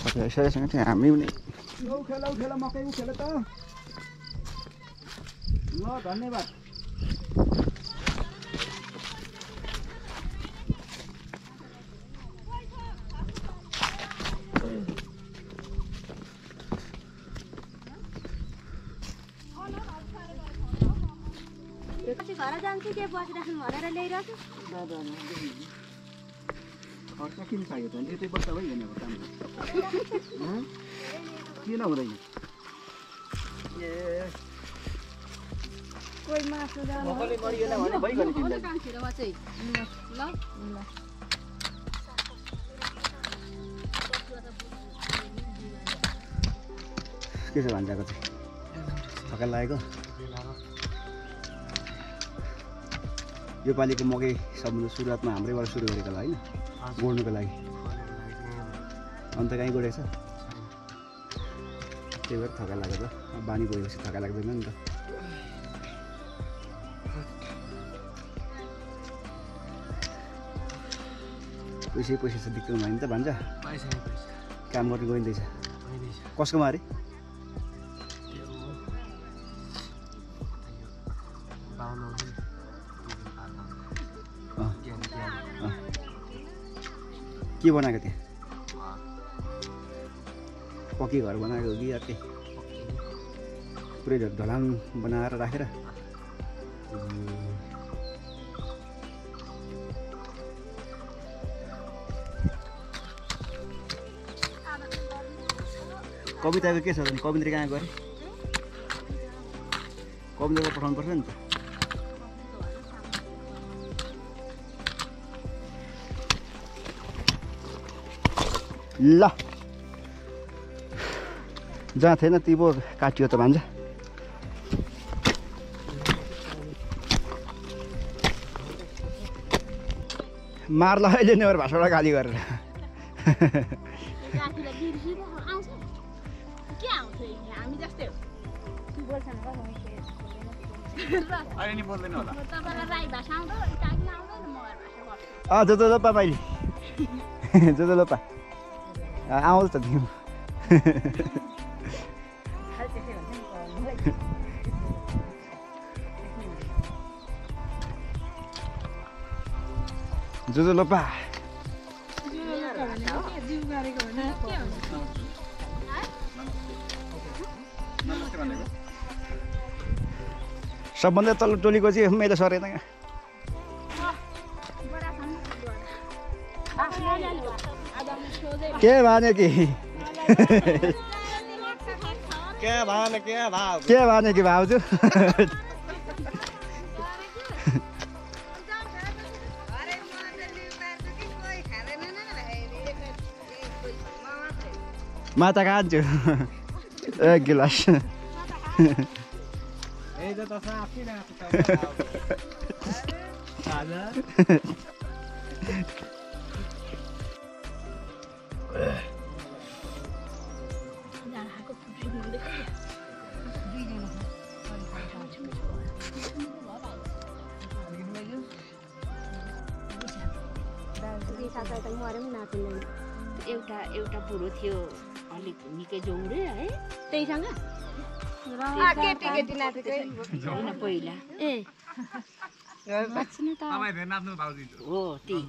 साथीहरूसँग चाहिँ हामी पनि लौ खेल मकै खेल त ल धन्यवाद घर जान्छु के बसिराख्नु भनेर ल्याइरहेको खर्च किन चाहियो त यतै बस्दा भइगयो नि अब काम किन हुँदैन ए कोही मासु जानु मकले मरिएन भने भइगयो नि तिमीलाई कान्छिरोमा चाहिँ ल ल के छ भान्जाको चाहिँ थकाइ लागेको यो पालिको मकै सबभन्दा सुरुवातमा हाम्रैबाट सुरु गरेको होला होइन गोड्नुको लागि अन्त कहीँ गोडेको छ त्यही भएर थकाइ लाग्यो त बानी गएपछि थकाइ लाग्दैन नि त पैसा छ दिक्क भयो नि त भन्छ काम गर्नु गइँदैछ कसकोमा अरे के बनाएको त्यहाँ पक्की घर बनाएको हो कि अर्कै पुरै ढलान बनाएर राखेर कविताको के छ भने कविन्द्र कहाँ गरे कविन्द्रलाई पठाउनु पर्छ नि त ल जहाँ थिएन ती पो काटियो त भान्जा मार्ल अहिले नेवर भाषाबाट गाली गरेर जो लोपा मैले जो लोपा आउँछ त तिमी जो लोपा सबभन्दा तल्लो टोलीको चाहिँ मैले सरेन के भने कि के भने कि भाउजू माता खान्छु एक गिलास एउटा बुढो थियो अलिक निकै जोङ्रे है त्यहीसँग पहिला ए हो त्यही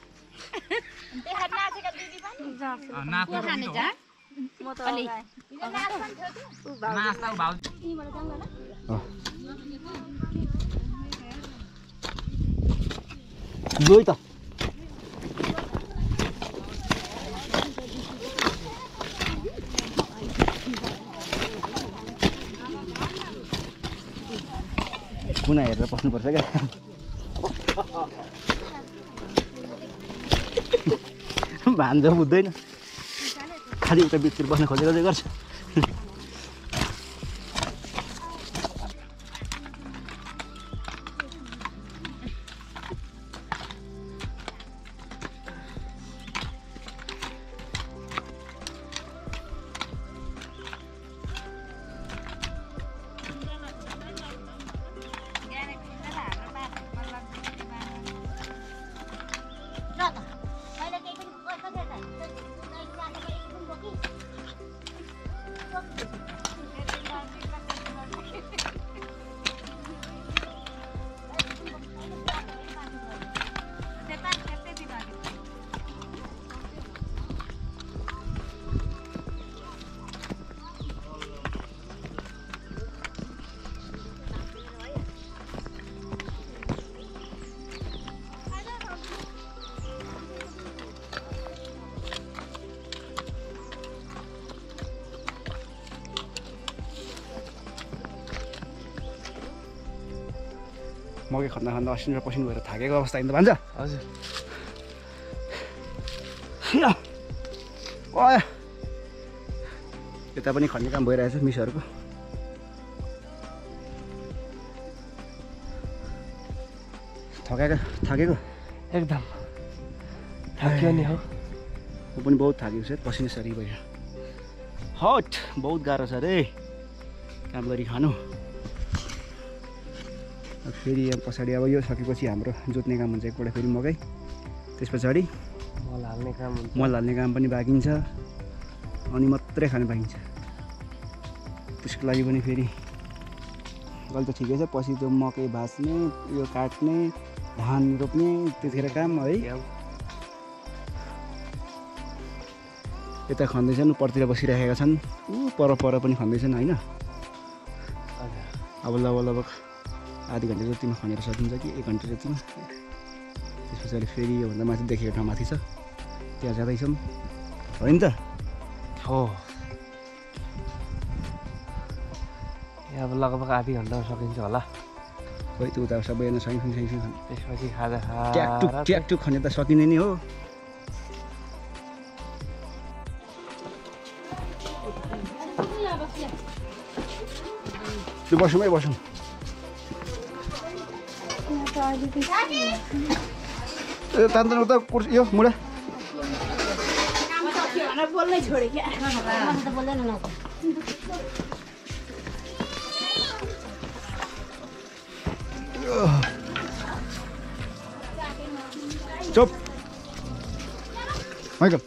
गयो त कुना हेरेर बस्नुपर्छ क्या भान्जा बुझ्दैन खालि उता बिचतिर बस्न खोजेको चाहिँ गर्छ मकै खन्दा खन्दा असिन र पसिन भएर थाकेको अवस्था आइन्छ भन्छ हजुर यता पनि खन्ने काम भइरहेछ मिसहरूको थाकेको एकदम थाक्यो नि हो म पनि बहुत थाकेको छु पसिना सरी भयो हट बहुत गाह्रो छ रे काम गरी खानु फेरि पछाडि अब यो सकेपछि हाम्रो जोत्ने काम हुन्छ एकपल्ट फेरि मकै त्यस पछाडि मल हाल्ने काम हुन्छ मल हाल्ने काम पनि बाँकी छ अनि मात्रै खानु बाँकी छ त्यसको लागि पनि फेरि अहिले त ठिकै छ पछि त्यो मकै भाँच्ने यो काट्ने धान रोप्ने त्यतिखेर काम है यता खन्दैछन् परतिर बसिरहेका छन् पर पनि खन्दैछन् होइन अब लगभग आधी घन्टा जतिमा खनेर सकिन्छ कि 1 घन्टा जतिमा त्यस पछाडि फेरि योभन्दा माथि देखेको ठाउँ माथि छ त्यहाँ जाँदैछौँ होइन त हो अब लगभग आधी घन्टामा सकिन्छ होला खोइ त्यो उता सबैजना साइफिङ त्यसपछि खाजा ट्याकटुक खने त सकिने नि हो त्यो बसौँ तान्दैन उता यो मुडा बोल्नै छोडे क्या त बोल्दैन न चुप माइकल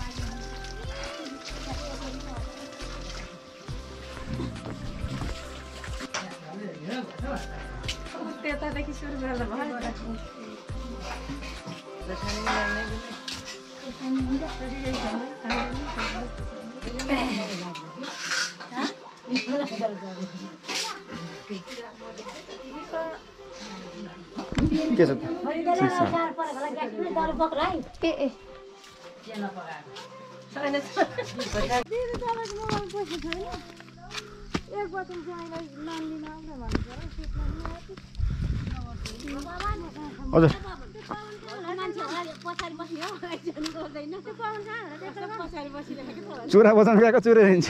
त्यतादेखि सुरु गर्दा भयो के छ हजुर चुरा बजाउनु गएको चुरे हिँड्छ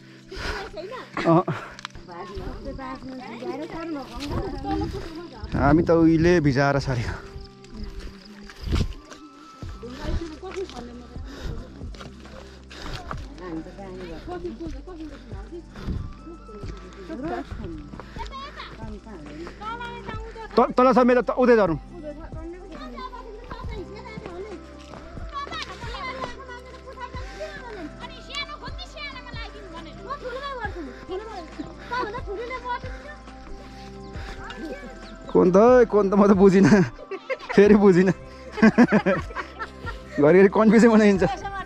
हामी त उहिले भिजाएर छर्यो तल छ मेरो उतै झरौँ कोन त म त बुझिनँ फेरि बुझिनँ घरिघरि कन्फ्युजन बनाइन्छ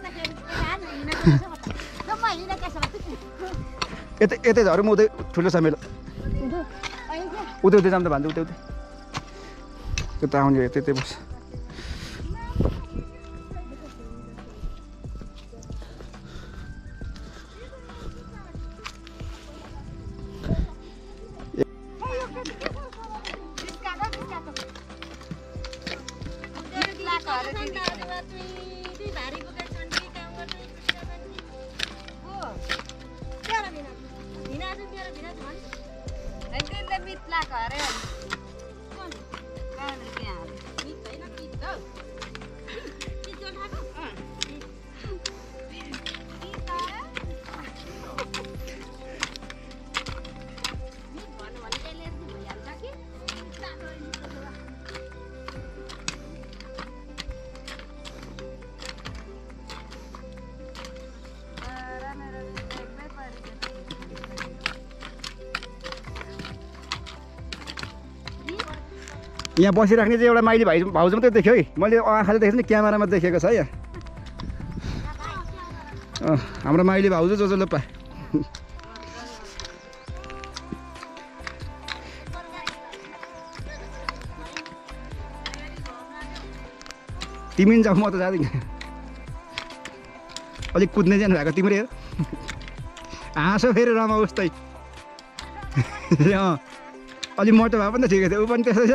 यतै झरौँ उतै ठुलो छ मेरो उतै जाऊँ त भन्छु उतै त्यो आउने यतै बस यहाँ बसिराख्ने चाहिँ एउटा माइली भाउजू मात्रै देख्यो है मैले आँखाले देखेको नि क्यामेरामा देखेको छ यहाँ हाम्रो माइली भाउजू जो लोपा तिमी नि जाऊ म त जाँदिन अलिक कुद्ने जानु भएको तिम्रै हो हाँसो फेरि रमाओस् तै अलि मोटो भए पनि त ठिकै थियो ऊ पनि त्यस्तै छ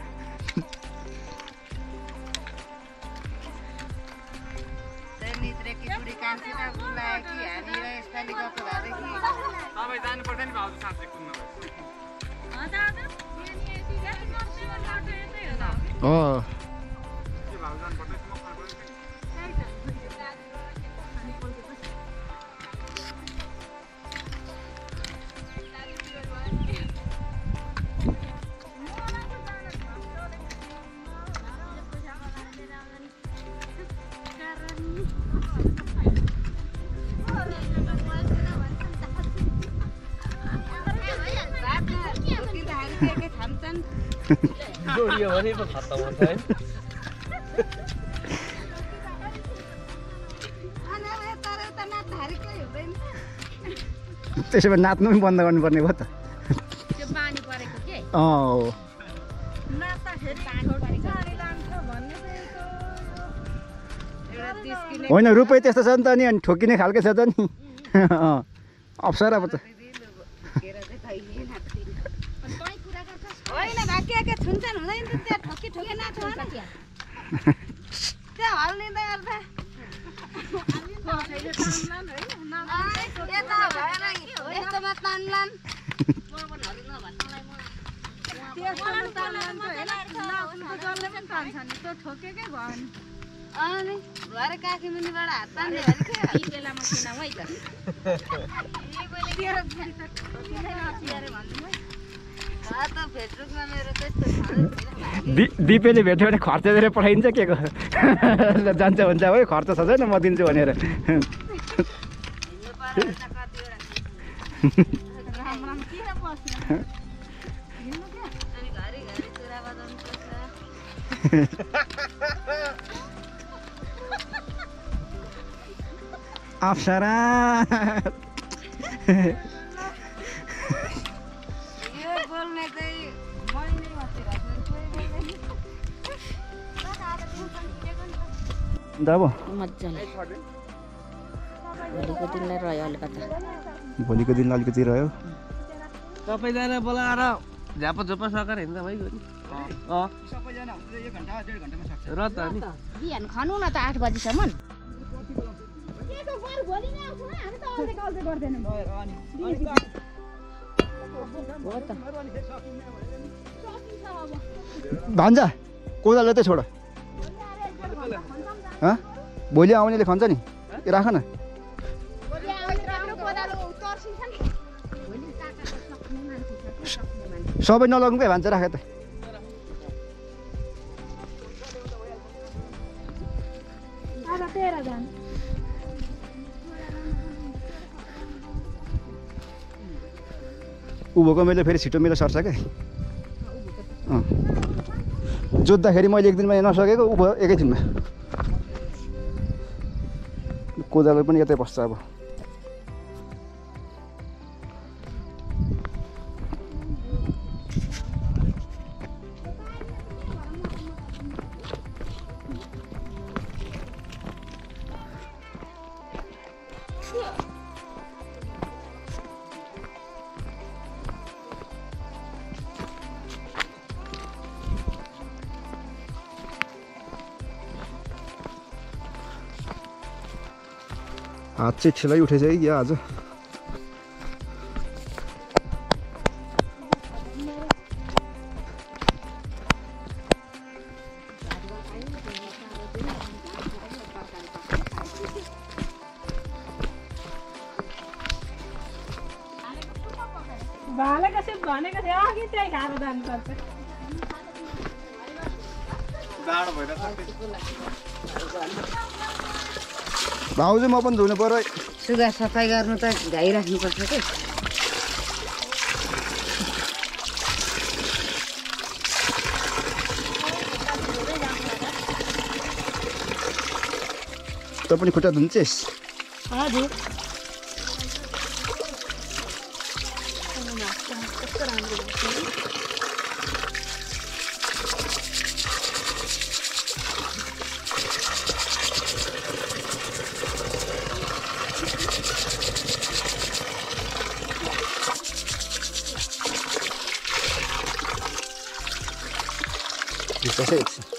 हो जोडियो भने पो खत्तम हुन्छ है त्यसो भए नाच्नु पनि बन्द गर्नुपर्ने भयो त त्यो पानी परेको के अँ नाच्दाखेरि पानी परेको होइन रुपियाँ त्यस्तो छ नि त नि अनि ठोकिने खालको छ त नि अप्सरा पो त होइन भाग्य के छुन्छन् हुँदैन त त्यहाँ ठोकी ठोकी नाच्छ त्यहाँ हल्लिँदै गर्दा यस्तोमा तान्लान् अनि भरे काखी मुनिबाट हात तान्दै बेलामा किन है त फेसबुकमा मेरो त्यस्तो दिपेले भेट्यो भने खर्च दिएर पठाइन्छ के को जान्छ भन्छ है खर्च छ छैन म दिन्छु भनेर अप्सरा अब मजाले भोलिको दिनलाई रह्यो अलिकति भोलिको दिन अलिकति रह्यो सबैजना बोलाएर झ्यापा झोपा सकेर हिँड्दा भइगयो नि सबैजना हुन्छ 1 घण्टा 1.5 घण्टामा सक्छ र त नि बिहान खानु न त 8 बजीसम्म भान्जा कोदाले त छोड भोलि आउनेले खन्छ नि राख न सबै नलग्नु के भान्जा राख त उभोको मैले फेरि छिटो मेरो सर्छ क्या जोत्दाखेरि मैले एक दिनमा नसकेको उभो एकैछिनमा कोदालो पनि यतै बस्छ अब हात चाहिँ ठेलै उठेछ है या आज भनेको थियो अघि त्यही खाएर जानुपर्छ भाउजू म पनि धुनु पर्यो सुगा सफाइ गर्नु त गाइराख्नुपर्छ के तँ पनि खुट्टा धुन्छेस् हजुर त्यसै एकछिन